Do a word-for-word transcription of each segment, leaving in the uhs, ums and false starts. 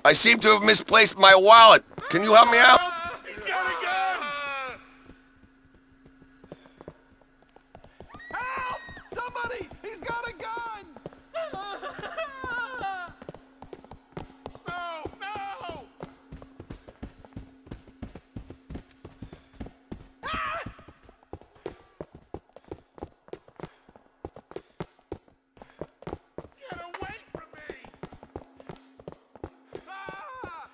I seem to have misplaced my wallet. Can you help me out? He's got a gun! Help! Somebody! He's got a gun! No! No! Ah! Get away from me! Ah!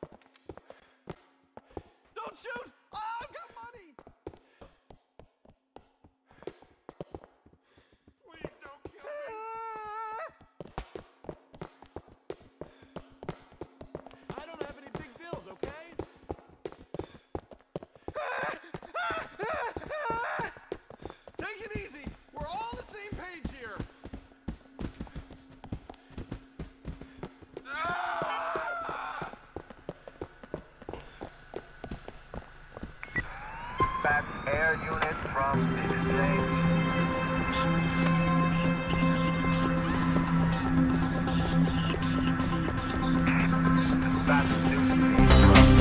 Don't shoot! Oh, I've got money! Please don't kill me! I don't have any big bills, okay? Take it easy! We're all on the same page here! Dispatch air units from Disney. Dispatch Disney from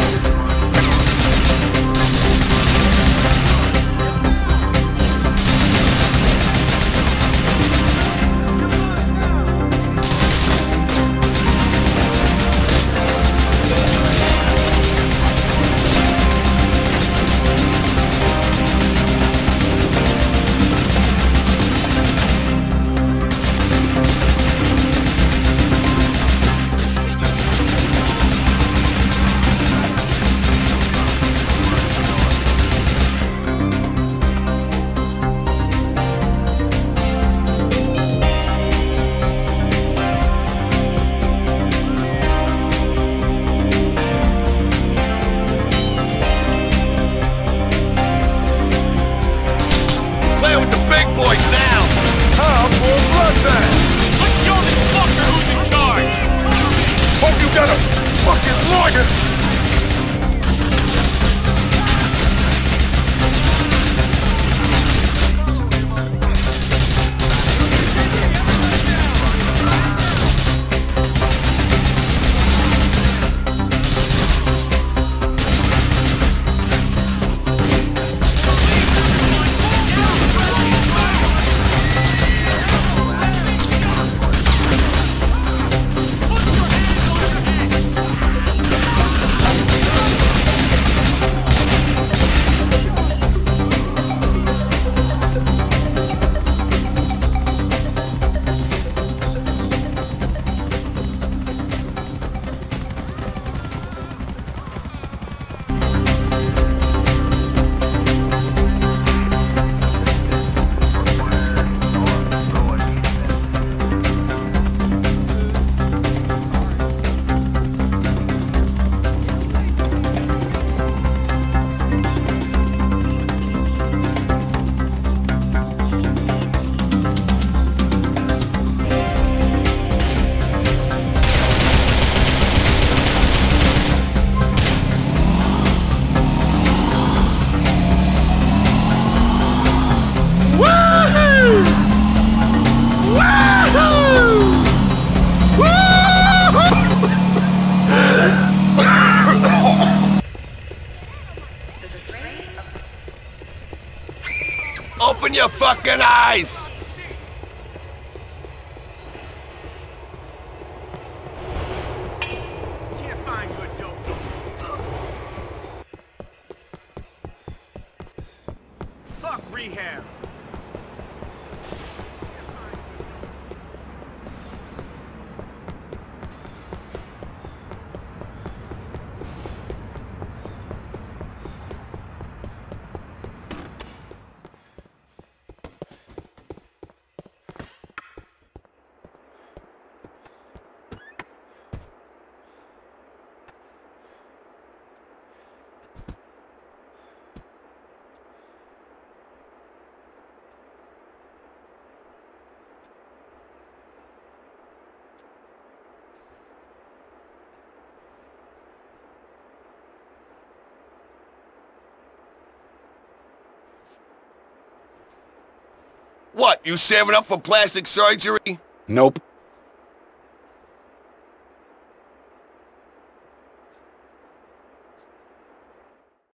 Play with the big boys now! Time for a bloodbath! Let's show this fucker who's in charge! Hope you got a fucking lawyer! Open your fucking eyes! Can't find good dope. Fuck rehab. What, you saving up for plastic surgery? Nope.